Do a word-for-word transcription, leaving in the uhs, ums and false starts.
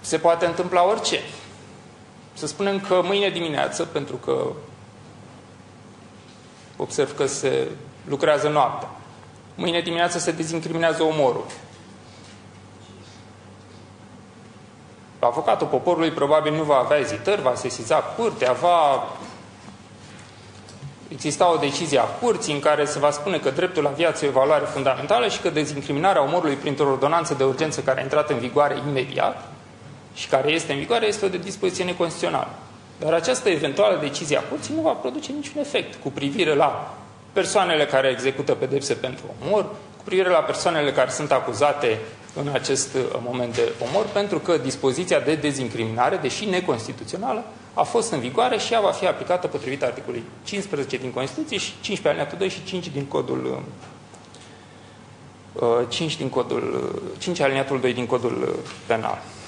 se poate întâmpla orice. Să spunem că mâine dimineață, pentru că observ că se lucrează noaptea, mâine dimineață se dezincriminează omorul. Avocatul poporului probabil nu va avea ezitări, va sesiza curtea, va exista o decizie a curții în care se va spune că dreptul la viață e o valoare fundamentală și că dezincriminarea omorului printr-o ordonanță de urgență care a intrat în vigoare imediat și care este în vigoare este o de dispoziție neconstituțională. Dar această eventuală decizie a curții nu va produce niciun efect cu privire la persoanele care execută pedepse pentru omor, cu privire la persoanele care sunt acuzate în acest moment de omor, pentru că dispoziția de dezincriminare, deși neconstituțională, a fost în vigoare și ea va fi aplicată potrivit articolului cincisprezece din Constituție și cincisprezece alineatul doi și cinci din codul cinci din codul cinci alineatul doi din codul penal.